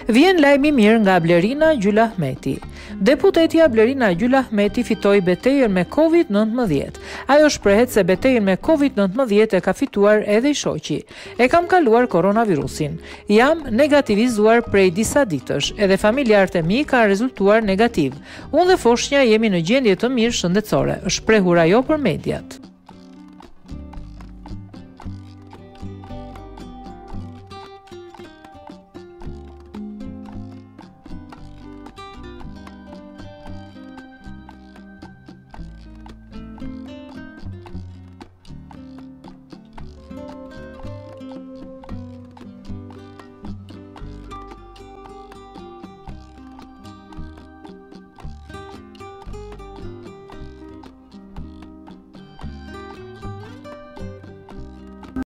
Vjen lajmi mirë nga Blerina Gjulahmeti. Deputetja Blerina Gjulahmeti fitoi betejën me COVID-19. Ajo shprehet se betejën me COVID-19 e ka fituar edhe i shoqi. E kam kaluar koronavirusin. Jam negativizuar prej disa ditësh, edhe familjarët e mi kanë rezultuar negativ. Unë dhe foshnja jemi në gjendje të mirë shëndetësore, shprehur ajo për mediat.